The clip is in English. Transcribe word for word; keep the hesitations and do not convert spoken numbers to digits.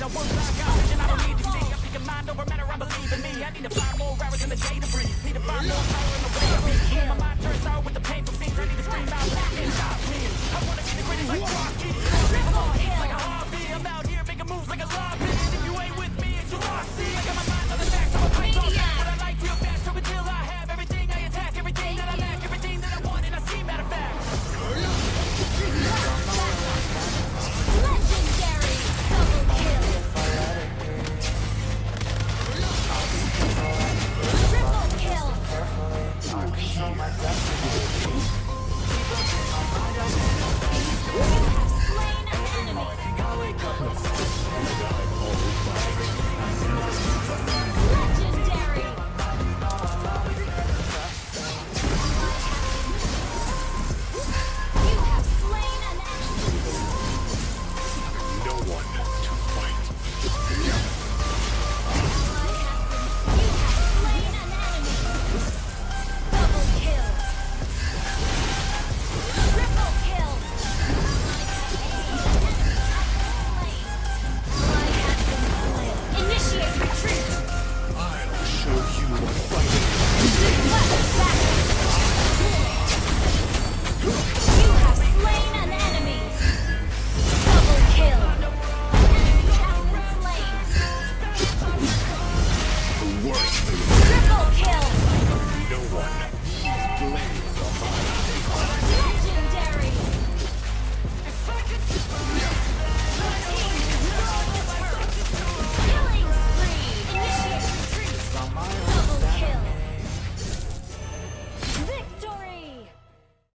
I work like I vision, I don't need to see. I think your mind over matter, I believe in me. I need to find more hours in the day to breathe. Need to find more power in the way I breathe. My mind turns out with the pain for me.